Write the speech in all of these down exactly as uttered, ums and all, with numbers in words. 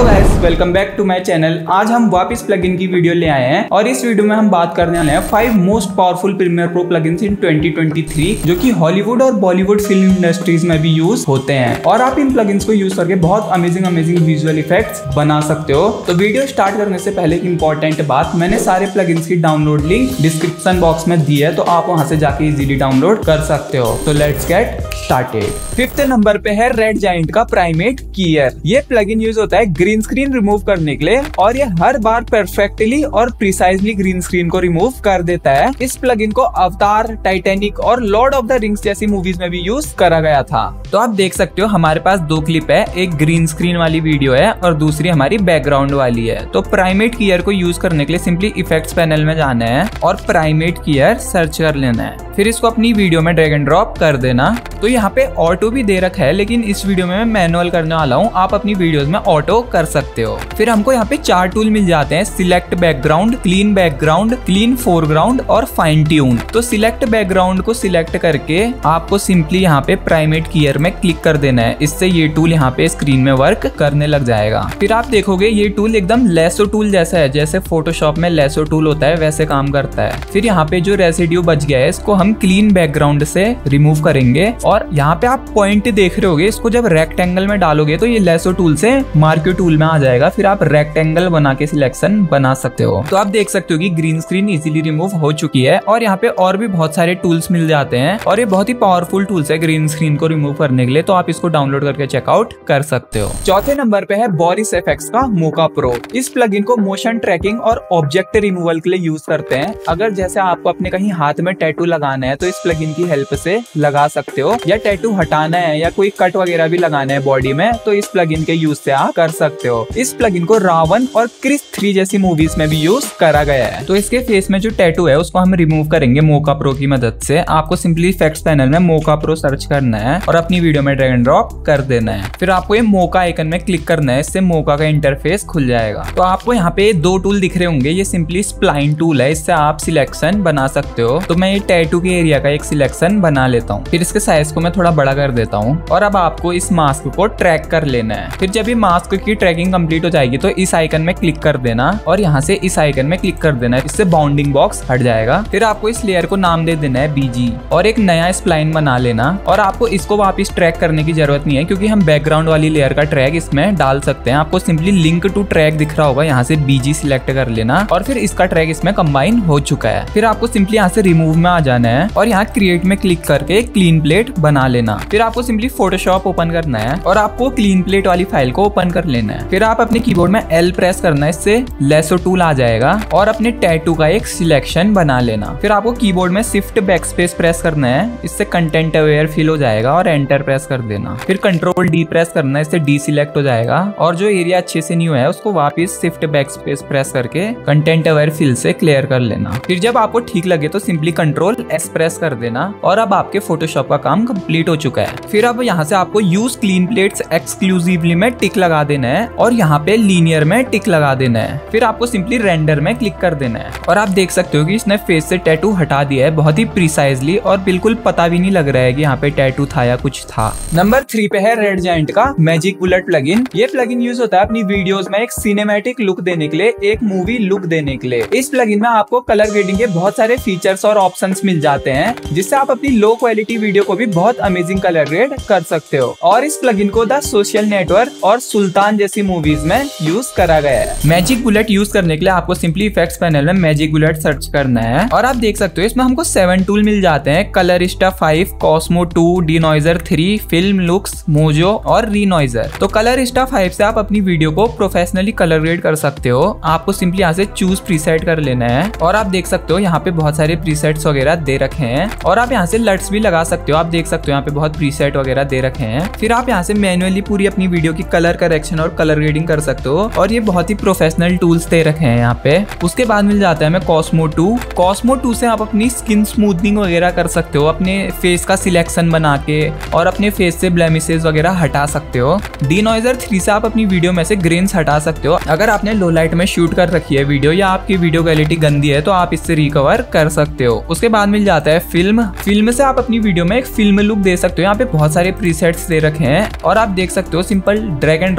Guys, welcome back to my channel. आज हम वापस प्लगइन की वीडियो ले आए हैं और इस वीडियो में हम बात करने वाले हैं five most powerful Premiere Pro plugins in twenty twenty three जो कि हॉलीवुड और बॉलीवुड फिल्म इंडस्ट्रीज में भी यूज होते हैं और आप इन प्लगइन्स को यूज करके बहुत अमेजिंग अमेजिंग विजुअल इफेक्ट्स बना सकते हो। तो वीडियो स्टार्ट करने से पहले एक इंपॉर्टेंट बात, मैंने सारे प्लगइन्स की डाउनलोड लिंक डिस्क्रिप्शन बॉक्स में दी है, तो आप वहां से जाके इजीली डाउनलोड कर सकते हो। तो let's get started. Fifth number पे है रेड जायंट का प्राइमेट कीयर। ये प्लगइन यूज होता है ग्रीन स्क्रीन रिमूव करने के लिए और ये हर बार परफेक्टली और प्रिसाइजली ग्रीन स्क्रीन को रिमूव कर देता है। इस प्लगइन को अवतार, टाइटैनिक और लॉर्ड ऑफ द रिंग्स जैसी मूवीज में भी यूज करा गया था। तो आप देख सकते हो हमारे पास दो क्लिप है, एक ग्रीन स्क्रीन वाली वीडियो है और दूसरी हमारी बैकग्राउंड वाली है। तो प्राइमेट कीयर को यूज करने के लिए सिंपली इफेक्ट्स पैनल में जाना है और प्राइमेट कीयर सर्च कर लेना है, फिर इसको अपनी वीडियो में ड्रैग एंड ड्रॉप कर देना। तो यहाँ पे ऑटो भी दे रखा है, लेकिन इस वीडियो में मैं मैनुअल करने वाला हूँ, आप अपनी वीडियोस में ऑटो कर सकते हो। फिर हमको यहाँ पे चार टूल मिल जाते हैं, select background, clean background, clean foreground और फाइन ट्यून। तो सिलेक्ट बैकग्राउंड को सिलेक्ट करके आपको सिंपली यहाँ पे प्राइमेट कीयर में क्लिक कर देना है, इससे ये टूल यहाँ पे स्क्रीन में वर्क करने लग जाएगा। फिर आप देखोगे ये टूल एकदम लेसो टूल जैसा है, जैसे फोटोशॉप में लेसो टूल होता है वैसे काम करता है। फिर यहाँ पे जो रेसिड्यू बच गया है इसको हम क्लीन बैकग्राउंड से रिमूव करेंगे और यहाँ पे आप पॉइंट देख रहे होगे, इसको जब रेक्टेंगल में डालोगे तो ये लेसो टूल से मार्क्यो टूल में आ जाएगा, फिर आप रेक्टेंगल बना के सिलेक्शन बना सकते हो। तो आप देख सकते हो कि ग्रीन स्क्रीन इजीली रिमूव हो चुकी है और यहाँ पे और भी बहुत सारे टूल्स मिल जाते हैं और ये बहुत ही पावरफुल टूल्स है ग्रीन स्क्रीन को रिमूव करने के लिए, तो आप इसको डाउनलोड करके चेकआउट कर सकते हो। चौथे नंबर पे है बोरिस एफएक्स का मोका प्रो। इस प्लगइन को मोशन ट्रैकिंग और ऑब्जेक्ट रिमूवल के लिए यूज करते हैं। अगर जैसे आपको अपने कहीं हाथ में टैटू लगाना है तो इस प्लगइन की हेल्प से लगा सकते हो, या टैटू हटाना है या कोई कट वगैरह भी लगाना है बॉडी में तो इस प्लगइन के यूज से आप कर सकते हो। इस प्लगइन को रावण और क्रिस थ्री जैसी मूवीज में भी यूज करा गया है। तो इसके फेस में जो टैटू है उसको हम रिमूव करेंगे मोका प्रो की मदद से। आपको सिंपली इफेक्ट्स पैनल में मोका प्रो सर्च करना है और अपनी वीडियो में ड्रैग एंड ड्रॉप कर देना है, फिर आपको ये मोका आइकन में क्लिक करना है, इससे मोका का इंटरफेस खुल जाएगा। तो आपको यहाँ पे दो टूल दिख रहे होंगे, ये सिंपली स्प्लाइन टूल है, इससे आप सिलेक्शन बना सकते हो। तो मैं ये टैटू के एरिया का एक सिलेक्शन बना लेता हूँ, फिर इसके साइज को मैं थोड़ा बड़ा कर देता हूँ और अब आपको इस मास्क को ट्रैक कर लेना है। फिर जब ये मास्क की ट्रैकिंग कंप्लीट हो जाएगी तो इस आइकन में क्लिक कर देना और यहाँ से इस आइकन में क्लिक कर देना, इससे बाउंडिंग बॉक्स हट जाएगा। फिर आपको इस लेयर को नाम दे देना है बीजी और एक नया स्प्लाइन बना लेना और आपको इसको वापस ट्रैक करने की जरूरत नहीं है क्योंकि हम बैकग्राउंड वाली लेयर का ट्रैक इसमें डाल सकते हैं। आपको सिंपली लिंक टू ट्रैक दिख रहा होगा, यहाँ से बीजी सिलेक्ट कर लेना और फिर इसका ट्रैक इसमें कंबाइन हो चुका है। फिर आपको सिंपली यहाँ से रिमूव में आ जाना है और यहाँ क्रिएट में क्लिक करके क्लीन प्लेट बना लेना। फिर आपको सिंपली फोटोशॉप ओपन करना है और आपको क्लीन प्लेट वाली फाइल को ओपन कर लेना है। फिर आप अपने कीबोर्ड में एल प्रेस करना है, इससे लेसो टूल आ जाएगा और अपने टैटू का एक सिलेक्शन बना लेना। फिर आपको कीबोर्ड में शिफ्ट बैकस्पेस प्रेस करना है, इससे कंटेंट अवेयर फिल हो जाएगा और एंटर प्रेस कर देना। फिर कंट्रोल डी प्रेस करना है, इससे डी सिलेक्ट हो जाएगा और जो एरिया अच्छे से नहीं हुआ है उसको वापस शिफ्ट बैकस्पेस प्रेस करके कंटेंट अवेयर फिल से क्लियर कर लेना। फिर जब आपको ठीक लगे तो सिंपली कंट्रोल एस प्रेस कर देना और अब आपके फोटोशॉप का काम कंप्लीट हो चुका है। फिर अब यहाँ से आपको यूज क्लीन प्लेट्स एक्सक्लूसिवली में टिक लगा देना है और यहाँ पे लीनियर में टिक लगा देना है। फिर आपको सिंपली रेंडर में क्लिक कर देना है और आप देख सकते हो कि इसने फेस से टैटू हटा दिया है बहुत ही प्रिसाइजली और बिल्कुल पता भी नहीं लग रहा है कि यहाँ पे टैटू था या कुछ था। नंबर थ्री पे है रेड जायंट का मैजिक बुलेट प्लगइन। ये प्लगइन यूज होता है अपनी वीडियोस में एक सिनेमैटिक लुक देने के लिए, एक मूवी लुक देने के लिए। इस प्लगइन में आपको कलर ग्रेडिंग के बहुत सारे फीचर्स और ऑप्शंस मिल जाते हैं जिससे आप अपनी लो क्वालिटी वीडियो को भी बहुत अमेजिंग कलर ग्रेड कर सकते हो और इस प्लगइन को द सोशल नेटवर्क और सुल्तान जैसी मूवीज में यूज करा गया है। मैजिक बुलेट यूज करने के लिए आपको सिंपली इफेक्ट्स पैनल में मैजिक बुलेट सर्च करना है और आप देख सकते हो इसमें हमको सेवन टूल मिल जाते हैं, Colorista five, Cosmo two, Denoiser three, Film Looks, Mojo और रीनॉइजर। तो कलरिस्टा फाइव से आप अपनी वीडियो को प्रोफेशनली कलर ग्रेड कर सकते हो। आपको सिंपली यहाँ से चूज प्रीसेट कर लेना है और आप देख सकते हो यहाँ पे बहुत सारे प्रीसेट्स वगैरह दे रखे हैं और आप यहाँ से लट्स भी लगा सकते हो। आप देख सकते हो यहाँ पे बहुत प्रीसेट वगैरह दे रखे हैं। फिर आप यहाँ से मैन्युअली पूरी अपनी वीडियो की कलर करेक्शन और कलर ग्रेडिंग कर सकते हो और ये बहुत ही प्रोफेशनल टूल्स दे रखे हैं यहाँ पे। उसके बाद मिल जाता है हमें कॉस्मो टू। कॉस्मो टू से आप अपनी स्किन स्मूथनिंग वगैरह कर सकते हो, अपने फेस का सिलेक्शन बना के और अपने फेस से ब्लेमिसेस वगैरह हटा सकते हो। डिनॉइजर थ्री से आप अपनी वीडियो में से ग्रेन्स हटा सकते हो। अगर आपने लो लाइट में शूट कर रखी है वीडियो या आपकी वीडियो क्वालिटी गंदी है तो आप इससे रिकवर कर सकते हो। उसके बाद मिल जाता है फिल्म। फिल्म से आप अपनी वीडियो में एक फिल्म लुक दे सकते हो। यहाँ पे बहुत सारे प्रीसेट्स दे रखे हैं और आप देख सकते हो सिंपल ड्रैग एंड ड्रॉप करने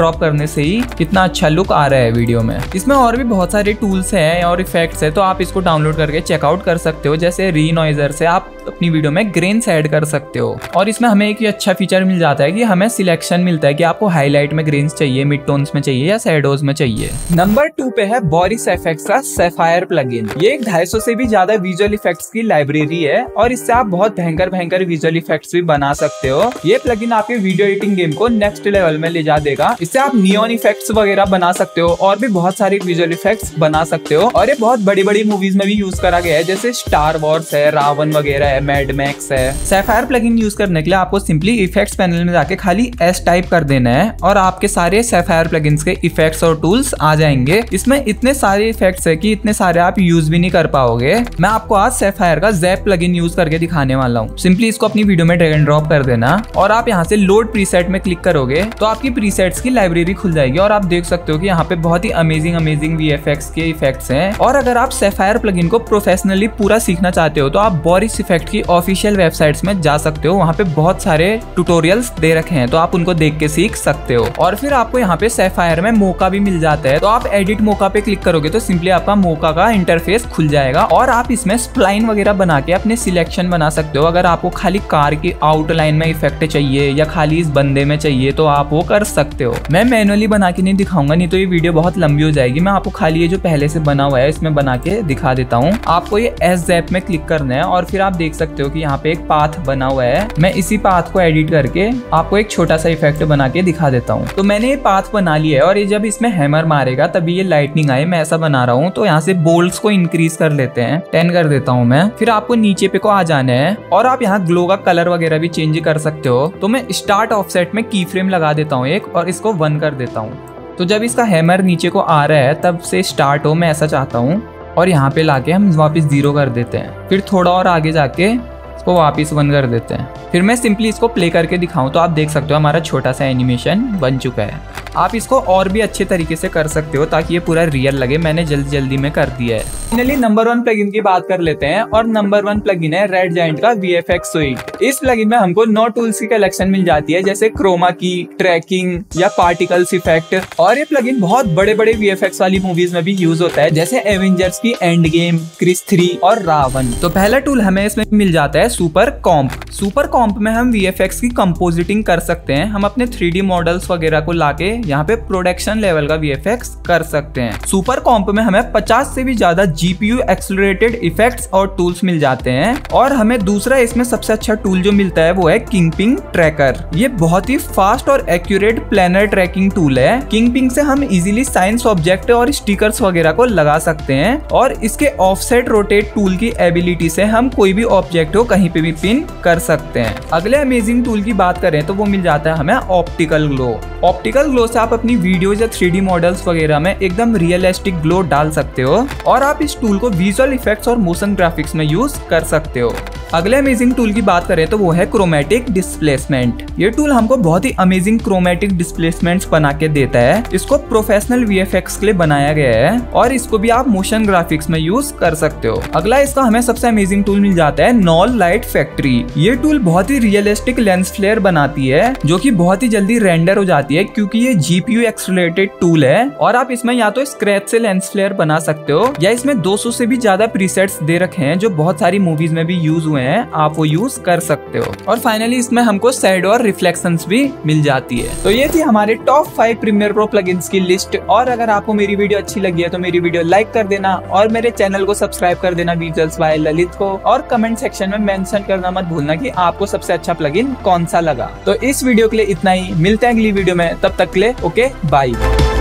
में से ही कितना अच्छा लुक आ रहा है वीडियो में। इसमें और भी बहुत सारे टूल्स हैं और इफेक्ट्स है, तो आप इसको डाउनलोड करके चेकआउट कर सकते हो। जैसे रीनॉइजर से आप अपनी वीडियो में ग्रेन्स ऐड कर सकते हो। और इसमें हमें एक अच्छा फीचर मिल जाता है कि हमें सिलेक्शन मिलता है कि आपको हाईलाइट में ग्रेन्स चाहिए, मिड टोन्स में चाहिए या शैडोज में चाहिए। नंबर टू पे है बोरिस एफएक्स का सैफायर प्लगइन। ये एक ढाई सौ से भी ज्यादा विजुअल इफेक्ट्स की लाइब्रेरी है और इससे आप बहुत भयंकर भयंकर विजुअल इफेक्ट्स भी बना सकते हो। ये प्लगइन आपके वीडियो एडिटिंग गेम को नेक्स्ट लेवल में ले जा देगा। इससे आप नियॉन इफेक्ट्स वगैरह बना सकते हो और भी बहुत सारे विजुअल इफेक्ट्स बना सकते हो। और ये बहुत बड़ी बड़ी मूवीज में भी यूज करा गया है, जैसे स्टार वॉर्स है, रावण वगैरह है, मैड मैक्स है। सैफायर प्लगइन यूज करने के लिए आपको सिंपली इफेक्ट्स पैनल में जाके खाली एस टाइप कर देना है और आपके सारे सैफायर प्लगइन्स के इफेक्ट्स और टूल्स आ जाएंगे। इसमें इतने सारे इफेक्ट्स है कि इतने सारे आप यूज भी नहीं कर पाओगे। मैं आपको आज सैफायर का ज़ैप प्लगइन यूज करके दिखाने वाला हूँ। सिंपली इसको अपनी वीडियो में ड्रैग एंड ड्रॉप कर देना और आप यहाँ से लोड प्रीसेट में क्लिक करोगे तो आपकी प्रीसेट्स की लाइब्रेरी खुल जाएगी और आप देख सकते हो कि यहाँ पे बहुत ही अमेजिंग अमेजिंग वीएफएक्स के इफेक्ट्स हैं। और अगर आप सैफायर प्लगइन को प्रोफेशनली पूरा सीखना चाहते हो तो आप बोरिस इफेक्ट की ऑफिशियल वेबसाइट्स में जा सकते हो। वहाँ पे बहुत सारे ट्यूटोरियल्स दे रखे हैं तो आप उनको देख के सीख सकते हो। और फिर आपको यहाँ पे सैफायर में मोका भी मिल जाता है, तो आप एडिट मोका पे क्लिक करोगे तो सिंपली आपका मोका का इंटरफेस खुल जाएगा और आप इसमें स्प्लाइन वगैरह बना के अपने सिलेक्शन बना सकते हो। अगर आपको खाली कार की आउटलाइन में इफेक्ट चाहिए या खाली इस बंदे में चाहिए तो आप वो कर सकते हो। मैं मैनुअली बना के नहीं दिखाऊंगा, नहीं तो ये वीडियो बहुत लंबी हो जाएगी। मैं आपको खाली ये जो पहले से बना हुआ है इसमें बना के दिखा देता हूँ। आपको ये एस ज़ैप में क्लिक करना है और फिर आप देख सकते हो कि यहाँ पे एक पाथ बना हुआ है। मैं इसी पाथ को एडिट करके आपको एक छोटा सा इफेक्ट बना के दिखा देता हूँ। तो मैंने ये पाथ बना लिया है और ये जब इसमें हैमर मारेगा तभी ये लाइटनिंग आए, मैं ऐसा बना रहा हूँ। तो यहाँ से बोल्ट्स को इंक्रीज कर लेते हैं, टेन कर देता हूँ मैं। फिर आपको नीचे पे को आ जाना है और आप यहाँ ग्लो का कलर वगैरह भी चेंज कर सकते हो। तो मैं स्टार्ट ऑफसेट में की फ्रेम लगा देता हूँ एक और इसको वन कर देता हूँ। तो जब इसका हैमर नीचे को आ रहा है तब से स्टार्ट हो, मैं ऐसा चाहता हूँ। और यहाँ पे लाके हम वापस जीरो कर देते हैं। फिर थोड़ा और आगे जाके इसको वापस वन कर देते हैं। फिर मैं सिंपली इसको प्ले करके दिखाऊं तो आप देख सकते हो हमारा छोटा सा एनिमेशन बन चुका है। आप इसको और भी अच्छे तरीके से कर सकते हो ताकि ये पूरा रियल लगे। मैंने जल्दी जल्दी में कर दिया है। फाइनली नंबर वन प्लगइन की बात कर लेते हैं और नंबर वन प्लगइन है रेड जायंट का वीएफएक्स सूइट। इस प्लगइन में हमको नौ टूल्स की कलेक्शन मिल जाती है, जैसे क्रोमा की, ट्रैकिंग या पार्टिकल्स इफेक्ट। और ये प्लगइन बहुत बड़े बड़े वीएफएक्स वाली मूवीज में भी यूज होता है, जैसे एवेंजर्स की एंड गेम, क्रिस थ्री और रावण। तो पहला टूल हमें इसमें मिल जाता है सुपर कॉम्प। सुपर कॉम्प में हम वीएफएक्स की कंपोजिटिंग कर सकते हैं। हम अपने थ्री डी मॉडल्स वगैरह को लाके यहाँ पे प्रोडक्शन लेवल का वीएफएक्स कर सकते हैं। सुपर कॉम्प में हमें पचास से भी ज्यादा जीपीयू एक्सेलरेटेड इफेक्ट्स और टूल्स मिल जाते हैं। और हमें दूसरा इसमें सबसे अच्छा टूल जो मिलता है वो है किंगपिंग ट्रैकर। ये बहुत ही फास्ट और एक्यूरेट प्लानर ट्रैकिंग टूल है। किंगपिंग से हम इजीली साइंस ऑब्जेक्ट और स्टिकर्स वगैरह को लगा सकते हैं और इसके ऑफसेट रोटेट टूल की एबिलिटी से हम कोई भी ऑब्जेक्ट को कहीं पे भी पिन कर सकते हैं। अगले अमेजिंग टूल की बात करें तो वो मिल जाता है हमें ऑप्टिकल ग्लो। ऑप्टिकल ग्लो से आप अपनी वीडियोज या थ्री डी मॉडल्स वगैरह में एकदम रियलिस्टिक ग्लो डाल सकते हो और आप इस टूल को विजुअल इफेक्ट्स और मोशन ग्राफिक्स में यूज कर सकते हो। अगले अमेजिंग टूल की बात करें तो वो है क्रोमेटिक डिस्प्लेसमेंट। ये टूल हमको बहुत ही अमेजिंग क्रोमेटिक डिस्प्लेसमेंट्स बना के देता है। इसको प्रोफेशनल वीएफएक्स के लिए बनाया गया है और इसको भी आप मोशन ग्राफिक्स में यूज कर सकते हो। अगला इसका हमें सबसे अमेजिंग टूल मिल जाता है नॉल लाइट फैक्ट्री। ये टूल बहुत ही रियलिस्टिक लेंस फ्लेयर बनाती है जो कि बहुत ही जल्दी रेंडर हो जाती है क्योंकि ये जीपीयू एक्सेलरेटेड टूल है। और आप इसमें या तो स्क्रैच से लेंस फ्लेयर बना सकते हो या इसमें दो सौ से भी ज्यादा प्रीसेट्स दे रखे हैं जो बहुत सारी मूवीज में भी यूज हुए हैं, आप वो यूज कर सकते हो। और फाइनली इसमें हमको शैडो और रिफ्लेक्शंस भी मिल जाती है। तो ये थी हमारे top five Premiere Pro plugins की लिस्ट। और अगर आपको मेरी वीडियो अच्छी लगी है तो मेरी वीडियो लाइक कर देना और मेरे चैनल को सब्सक्राइब कर देना विजुअल्स बाय ललित को। और कमेंट सेक्शन में मेंशन करना मत भूलना कि आपको सबसे अच्छा प्लगइन कौन सा लगा। तो इस वीडियो के लिए इतना ही, मिलते हैं अगली वीडियो में, तब तक के लिए ओके बाय।